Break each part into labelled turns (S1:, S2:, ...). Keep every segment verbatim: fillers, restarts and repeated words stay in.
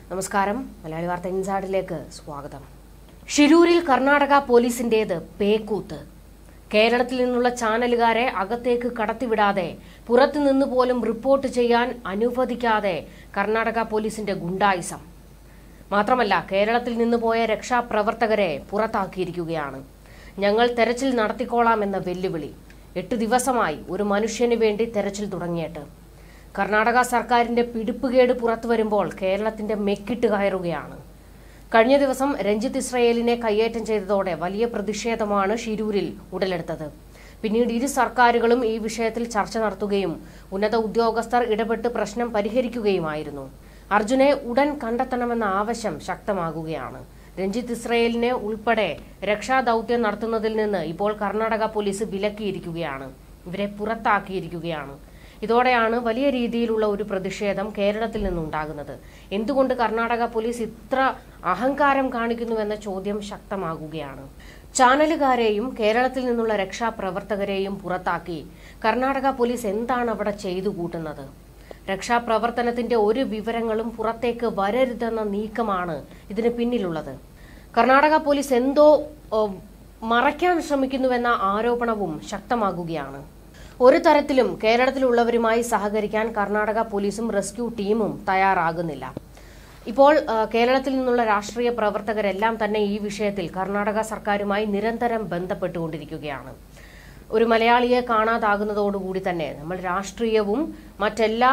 S1: നമസ്കാരം. മലയാളി വാർത്ത ഇൻസൈഡിലേക്ക് സ്വാഗതം. ഷിരൂരിൽ കർണാടക പോലീസിന്റേത് പേക്കൂത്ത്. കേരളത്തിൽ നിന്നുള്ള ചാനലുകാരെ അകത്തേക്ക് കടത്തിവിടാതെ പുറത്തുനിന്ന് പോലും റിപ്പോർട്ട് ചെയ്യാൻ അനുവദിക്കാതെ കർണാടക പോലീസിന്റെ ഗുണ്ടായിസം. മാത്രമല്ല, കേരളത്തിൽ നിന്ന് പോയ രക്ഷാപ്രവർത്തകരെ പുറത്താക്കിയിരിക്കുകയാണ്. ഞങ്ങൾ തെരച്ചിൽ നടത്തിക്കോളാമെന്ന വെല്ലുവിളി. എട്ട് ദിവസമായി ഒരു മനുഷ്യന് വേണ്ടി തെരച്ചിൽ തുടങ്ങിയിട്ട്. കർണാടക സർക്കാരിന്റെ പിടിപ്പുകേട് പുറത്തു വരുമ്പോൾ കേരളത്തിന്റെ മെക്കിട്ട് കയറുകയാണ്. കഴിഞ്ഞ ദിവസം രഞ്ജിത്ത് ഇസ്രയേലിനെ കയ്യേറ്റം ചെയ്തതോടെ വലിയ പ്രതിഷേധമാണ് ഷിരൂരിൽ ഉടലെടുത്തത്. പിന്നീട് ഇരു സർക്കാരുകളും ഈ വിഷയത്തിൽ ചർച്ച നടത്തുകയും ഉന്നത ഉദ്യോഗസ്ഥർ ഇടപെട്ട് പ്രശ്നം പരിഹരിക്കുകയുമായിരുന്നു. അർജുനെ ഉടൻ കണ്ടെത്തണമെന്ന ആവശ്യം ശക്തമാകുകയാണ്. രഞ്ജിത്ത് ഇസ്രയേലിനെ ഉൾപ്പെടെ രക്ഷാദൌത്യം നടത്തുന്നതിൽ നിന്ന് ഇപ്പോൾ കർണാടക പോലീസ് വിലക്കിയിരിക്കുകയാണ്. ഇവരെ പുറത്താക്കിയിരിക്കുകയാണ്. ഇതോടെയാണ് വലിയ രീതിയിലുള്ള ഒരു പ്രതിഷേധം കേരളത്തിൽ നിന്നുണ്ടാകുന്നത്. എന്തുകൊണ്ട് കർണാടക പോലീസ് ഇത്ര അഹങ്കാരം കാണിക്കുന്നുവെന്ന ചോദ്യം ശക്തമാകുകയാണ്. ചാനലുകാരെയും കേരളത്തിൽ നിന്നുള്ള രക്ഷാപ്രവർത്തകരെയും പുറത്താക്കി കർണാടക പോലീസ് എന്താണ് അവിടെ ചെയ്തു കൂട്ടുന്നത്? രക്ഷാപ്രവർത്തനത്തിന്റെ ഒരു വിവരങ്ങളും പുറത്തേക്ക് വരരുതെന്ന നീക്കമാണ് ഇതിന് പിന്നിലുള്ളത്. കർണാടക പോലീസ് എന്തോ മറയ്ക്കാൻ ശ്രമിക്കുന്നുവെന്ന ആരോപണവും ശക്തമാകുകയാണ്. ഒരു തരത്തിലും കേരളത്തിലുള്ളവരുമായി സഹകരിക്കാൻ കർണാടക പോലീസും റെസ്ക്യൂ ടീമും തയ്യാറാകുന്നില്ല. ഇപ്പോൾ കേരളത്തിൽ നിന്നുള്ള രാഷ്ട്രീയ പ്രവർത്തകരെല്ലാം തന്നെ ഈ വിഷയത്തിൽ കർണാടക സർക്കാരുമായി നിരന്തരം ബന്ധപ്പെട്ടുകൊണ്ടിരിക്കുകയാണ്. ഒരു മലയാളിയെ കാണാതാകുന്നതോടുകൂടി തന്നെ നമ്മൾ രാഷ്ട്രീയവും മറ്റെല്ലാ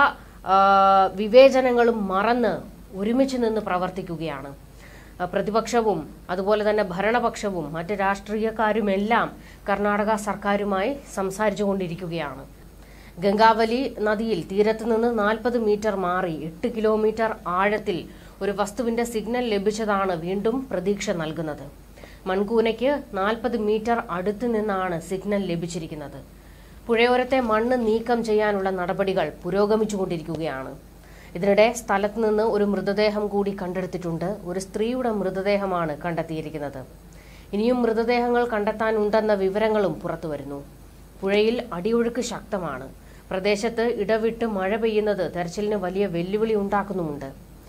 S1: വിവേചനങ്ങളും മറന്ന് ഒരുമിച്ച് നിന്ന് പ്രവർത്തിക്കുകയാണ്. പ്രതിപക്ഷവും അതുപോലെ തന്നെ ഭരണപക്ഷവും മറ്റ് രാഷ്ട്രീയക്കാരുമെല്ലാം കർണാടക സർക്കാരുമായി സംസാരിച്ചു കൊണ്ടിരിക്കുകയാണ്. ഗംഗാവലി നദിയിൽ തീരത്ത് നിന്ന് നാൽപ്പത് മീറ്റർ മാറി എട്ട് കിലോമീറ്റർ ആഴത്തിൽ ഒരു വസ്തുവിന്റെ സിഗ്നൽ ലഭിച്ചതാണ് വീണ്ടും പ്രതീക്ഷ നൽകുന്നത്. മൺകൂനയ്ക്ക് നാൽപ്പത് മീറ്റർ അടുത്ത് നിന്നാണ് സിഗ്നൽ ലഭിച്ചിരിക്കുന്നത്. പുഴയോരത്തെ മണ്ണ് നീക്കം ചെയ്യാനുള്ള നടപടികൾ പുരോഗമിച്ചുകൊണ്ടിരിക്കുകയാണ്. ഇതിനിടെ സ്ഥലത്ത് നിന്ന് ഒരു മൃതദേഹം കൂടി കണ്ടെടുത്തിട്ടുണ്ട്. ഒരു സ്ത്രീയുടെ മൃതദേഹമാണ് കണ്ടെത്തിയിരിക്കുന്നത്. ഇനിയും മൃതദേഹങ്ങൾ കണ്ടെത്താനുണ്ടെന്ന വിവരങ്ങളും പുറത്തുവരുന്നു. പുഴയിൽ അടിയൊഴുക്ക് ശക്തമാണ്. പ്രദേശത്ത് ഇടവിട്ട് മഴ പെയ്യുന്നത് തെരച്ചിലിന് വലിയ വെല്ലുവിളി ഉണ്ടാക്കുന്നുമുണ്ട്.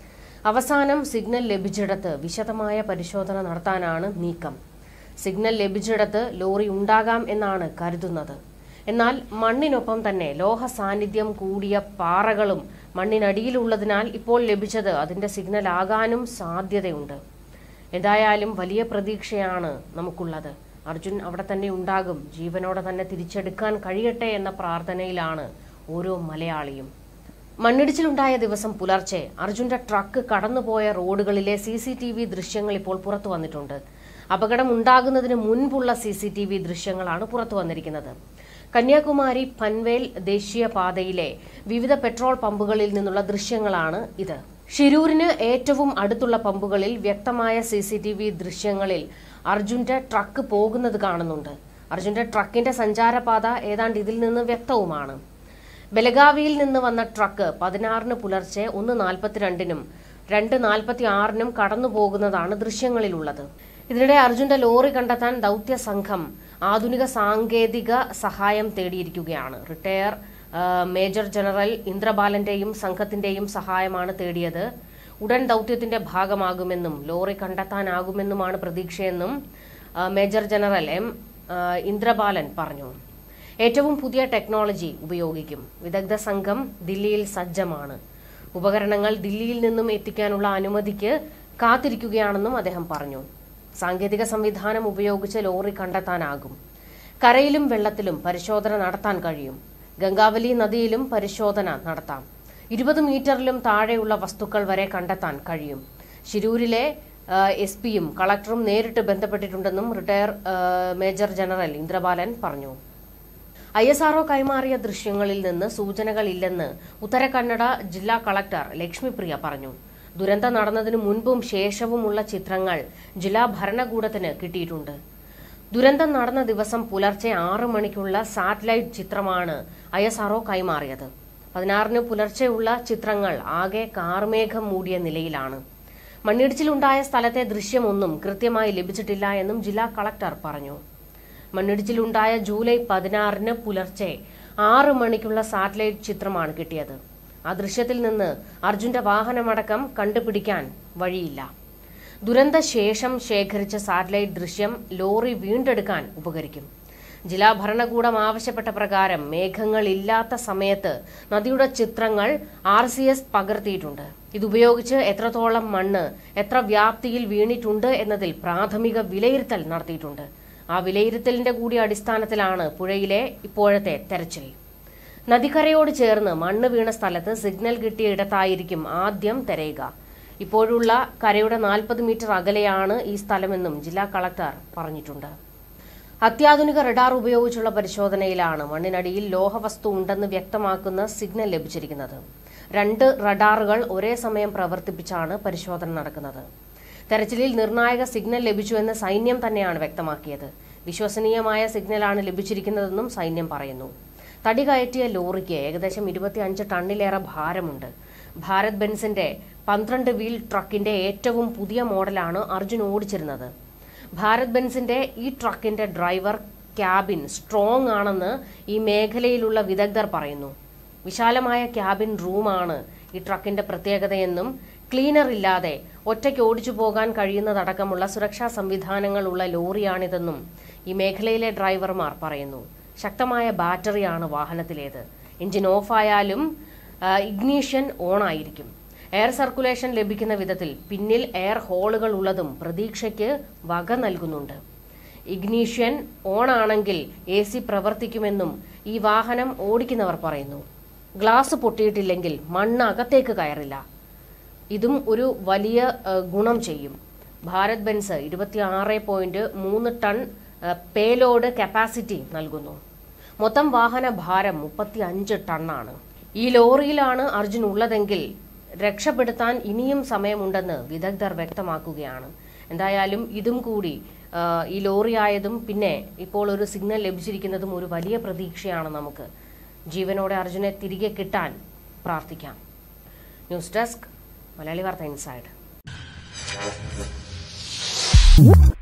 S1: അവസാനം സിഗ്നൽ ലഭിച്ചിടത്ത് വിശദമായ പരിശോധന നടത്താനാണ് നീക്കം. സിഗ്നൽ ലഭിച്ചിടത്ത് ലോറി ഉണ്ടാകാം എന്നാണ് കരുതുന്നത്. എന്നാൽ മണ്ണിനൊപ്പം തന്നെ ലോഹ സാന്നിധ്യം കൂടിയ പാറകളും മണ്ണിനടിയിലുള്ളതിനാൽ ഇപ്പോൾ ലഭിച്ചത് അതിന്റെ സിഗ്നൽ ആകാനും സാധ്യതയുണ്ട്. എന്തായാലും വലിയ പ്രതീക്ഷയാണ് നമുക്കുള്ളത്. അർജുൻ അവിടെ തന്നെ ഉണ്ടാകും. ജീവനോടെ തന്നെ തിരിച്ചെടുക്കാൻ കഴിയട്ടെ എന്ന പ്രാർത്ഥനയിലാണ് ഓരോ മലയാളിയും. മണ്ണിടിച്ചിലുണ്ടായ ദിവസം പുലർച്ചെ അർജുന്റെ ട്രക്ക് കടന്നുപോയ റോഡുകളിലെ സി സി ടി വി ദൃശ്യങ്ങൾ ഇപ്പോൾ പുറത്തു വന്നിട്ടുണ്ട്. അപകടം ഉണ്ടാകുന്നതിന് മുൻപുള്ള സി സി ടി വി ദൃശ്യങ്ങളാണ് പുറത്തു വന്നിരിക്കുന്നത്. കന്യാകുമാരി പൻവേൽ ദേശീയപാതയിലെ വിവിധ പെട്രോൾ പമ്പുകളിൽ നിന്നുള്ള ദൃശ്യങ്ങളാണ് ഇത്. ഷിരൂരിന് ഏറ്റവും അടുത്തുള്ള പമ്പുകളിൽ വ്യക്തമായ സി സി ടി വി ദൃശ്യങ്ങളിൽ അർജുന്റെ ട്രക്ക് പോകുന്നത് കാണുന്നുണ്ട്. അർജുന്റെ ട്രക്കിന്റെ സഞ്ചാരപാത ഏതാണ്ട് ഇതിൽ നിന്ന് വ്യക്തവുമാണ്. ബെലഗാവിയിൽ നിന്ന് വന്ന ട്രക്ക് പതിനാറിന് പുലർച്ചെ ഒന്ന് നാൽപ്പത്തിരണ്ടിനും രണ്ട് നാൽപ്പത്തി ആറിനും കടന്നു പോകുന്നതാണ് ദൃശ്യങ്ങളിലുള്ളത്. ഇതിനിടെ അർജുന്റെ ലോറി കണ്ടെത്താൻ ദൌത്യ സംഘം ആധുനിക സാങ്കേതിക സഹായം തേടിയിരിക്കുകയാണ്. റിട്ടയർ മേജർ ജനറൽ ഇന്ദ്രബാലന്റെയും സംഘത്തിന്റെയും സഹായമാണ് തേടിയത്. ഉടൻ ദൌത്യത്തിന്റെ ഭാഗമാകുമെന്നും ലോറി കണ്ടെത്താനാകുമെന്നുമാണ് പ്രതീക്ഷയെന്നും മേജർ ജനറൽ എം ഇന്ദ്രബാലൻ പറഞ്ഞു. ഏറ്റവും പുതിയ ടെക്നോളജി ഉപയോഗിക്കും. വിദഗ്ധ സംഘം ദില്ലിയിൽ സജ്ജമാണ്. ഉപകരണങ്ങൾ ദില്ലിയിൽ നിന്നും എത്തിക്കാനുള്ള അനുമതിക്ക് കാത്തിരിക്കുകയാണെന്നും അദ്ദേഹം പറഞ്ഞു. സാങ്കേതിക സംവിധാനം ഉപയോഗിച്ച് ലോറി കണ്ടെത്താനാകും. കരയിലും വെള്ളത്തിലും പരിശോധന നടത്താൻ കഴിയും. ഗംഗാവലി നദിയിലും പരിശോധന നടത്താം. ഇരുപത് മീറ്ററിലും താഴെയുള്ള വസ്തുക്കൾ വരെ കണ്ടെത്താൻ കഴിയും. ഷിരൂരിലെ എസ് പിയും കളക്ടറും നേരിട്ട് ബന്ധപ്പെട്ടിട്ടുണ്ടെന്നും റിട്ടയർ മേജർ ജനറൽ ഇന്ദ്രബാലൻ പറഞ്ഞു. ഐ എസ് ആർഒ കൈമാറിയ ദൃശ്യങ്ങളിൽ നിന്ന് സൂചനകളില്ലെന്ന് ഉത്തരകന്നഡ ജില്ലാ കളക്ടർ ലക്ഷ്മിപ്രിയ പറഞ്ഞു. ദുരന്തം നടന്നതിന് മുൻപും ശേഷവുമുള്ള ചിത്രങ്ങൾ ജില്ലാ ഭരണകൂടത്തിന് കിട്ടിയിട്ടുണ്ട്. ദുരന്തം നടന്ന ദിവസം പുലർച്ചെ ആറ് മണിക്കുള്ള സാറ്റലൈറ്റ് ചിത്രമാണ് ഐ എസ് ആർഒ കൈമാറിയത്. പതിനാറിന് പുലർച്ചെയുള്ള ചിത്രങ്ങൾ ആകെ കാർമേഘം മൂടിയ നിലയിലാണ്. മണ്ണിടിച്ചിലുണ്ടായ സ്ഥലത്തെ ദൃശ്യമൊന്നും കൃത്യമായി ലഭിച്ചിട്ടില്ല എന്നും ജില്ലാ കളക്ടർ പറഞ്ഞു. മണ്ണിടിച്ചിലുണ്ടായ ജൂലൈ പതിനാറിന് പുലർച്ചെ ആറ് മണിക്കുള്ള സാറ്റലൈറ്റ് ചിത്രമാണ് കിട്ടിയത്. ആ ദൃശ്യത്തിൽ നിന്ന് അർജുന്റെ വാഹനമടക്കം കണ്ടുപിടിക്കാൻ വഴിയില്ല. ദുരന്തശേഷം ശേഖരിച്ച സാറ്റലൈറ്റ് ദൃശ്യം ലോറി വീണ്ടെടുക്കാൻ ഉപകരിക്കും. ജില്ലാ ഭരണകൂടം ആവശ്യപ്പെട്ട പ്രകാരം മേഘങ്ങളില്ലാത്ത സമയത്ത് നദിയുടെ ചിത്രങ്ങൾ ആർ സി എസ് പകർത്തിയിട്ടുണ്ട്. ഇതുപയോഗിച്ച് എത്രത്തോളം മണ്ണ് എത്ര വ്യാപ്തിയിൽ വീണിട്ടുണ്ട് എന്നതിൽ പ്രാഥമിക വിലയിരുത്തൽ നടത്തിയിട്ടുണ്ട്. ആ വിലയിരുത്തലിന്റെ കൂടി അടിസ്ഥാനത്തിലാണ് പുഴയിലെ ഇപ്പോഴത്തെ തെരച്ചിൽ. നദിക്കരയോട് ചേർന്ന് മണ്ണ് വീണ സ്ഥലത്ത് സിഗ്നൽ കിട്ടിയ ഇടത്തായിരിക്കും ആദ്യം തെരയുക. ഇപ്പോഴുള്ള കരയുടെ നാൽപ്പത് മീറ്റർ അകലെയാണ് ഈ സ്ഥലമെന്നും ജില്ലാ കളക്ടർ പറഞ്ഞിട്ടുണ്ട്. അത്യാധുനിക റഡാർ ഉപയോഗിച്ചുള്ള പരിശോധനയിലാണ് മണ്ണിനടിയിൽ ലോഹവസ്തു ഉണ്ടെന്ന് വ്യക്തമാക്കുന്ന സിഗ്നൽ ലഭിച്ചിരിക്കുന്നത്. രണ്ട് റഡാറുകൾ ഒരേ സമയം പ്രവർത്തിപ്പിച്ചാണ് പരിശോധന നടക്കുന്നത്. തെരച്ചിലിൽ നിർണായക സിഗ്നൽ ലഭിച്ചുവെന്ന് സൈന്യം തന്നെയാണ് വ്യക്തമാക്കിയത്. വിശ്വസനീയമായ സിഗ്നലാണ് ലഭിച്ചിരിക്കുന്നതെന്നും സൈന്യം പറയുന്നു. തടി കയറ്റിയ ലോറിക്ക് ഏകദേശം ഇരുപത്തിയഞ്ച് ടണ്ണിലേറെ ഭാരമുണ്ട്. ഭാരത് ബെൻസിന്റെ പന്ത്രണ്ട് വീൽ ട്രക്കിന്റെ ഏറ്റവും പുതിയ മോഡലാണ് അർജുൻ ഓടിച്ചിരുന്നത്. ഭാരത് ബെൻസിന്റെ ഈ ട്രക്കിന്റെ ഡ്രൈവർ ക്യാബിൻ സ്ട്രോങ് ആണെന്ന് ഈ മേഖലയിലുള്ള വിദഗ്ധർ പറയുന്നു. വിശാലമായ ക്യാബിൻ റൂമാണ് ഈ ട്രക്കിന്റെ പ്രത്യേകതയെന്നും ക്ലീനർ ഇല്ലാതെ ഒറ്റയ്ക്ക് ഓടിച്ചു പോകാൻ കഴിയുന്നതടക്കമുള്ള സുരക്ഷാ സംവിധാനങ്ങളുള്ള ലോറിയാണിതെന്നും ഈ മേഖലയിലെ ഡ്രൈവർമാർ പറയുന്നു. ശക്തമായ ബാറ്ററിയാണ് വാഹനത്തിലേത്. എഞ്ചിൻ ഓഫായാലും ഇഗ്നീഷൻ ഓണായിരിക്കും. എയർ സർക്കുലേഷൻ ലഭിക്കുന്ന വിധത്തിൽ പിന്നിൽ എയർ ഹോളുകൾ ഉള്ളതും പ്രതീക്ഷയ്ക്ക് വക നൽകുന്നുണ്ട്. ഇഗ്നീഷൻ ഓൺ ആണെങ്കിൽ എ സി പ്രവർത്തിക്കുമെന്നും ഈ വാഹനം ഓടിക്കുന്നവർ പറയുന്നു. ഗ്ലാസ് പൊട്ടിയിട്ടില്ലെങ്കിൽ മണ്ണ് അകത്തേക്ക് കയറില്ല. ഇതും ഒരു വലിയ ഗുണം ചെയ്യും. ഭാരത് ബെൻസ് ഇരുപത്തിയാറ് പോയിന്റ് മൂന്ന് ടൺ പേലോഡ് കപ്പാസിറ്റി നൽകുന്നു. മൊത്തം വാഹന ഭാരം മുപ്പത്തി അഞ്ച് ടണ്ണാണ്. ഈ ലോറിയിലാണ് അർജുൻ ഉള്ളതെങ്കിൽ രക്ഷപ്പെടുത്താൻ ഇനിയും സമയമുണ്ടെന്ന് വിദഗ്ധർ വ്യക്തമാക്കുകയാണ്. എന്തായാലും ഇതും കൂടി ഈ ലോറി ആയതും പിന്നെ ഇപ്പോൾ ഒരു സിഗ്നൽ ലഭിച്ചിരിക്കുന്നതും ഒരു വലിയ പ്രതീക്ഷയാണ് നമുക്ക്. ജീവനോടെ അർജുനെ തിരികെ കിട്ടാൻ പ്രാർത്ഥിക്കാം. ന്യൂസ് ഡെസ്ക് മലയാളി വാർത്ത ഇൻസൈഡ്.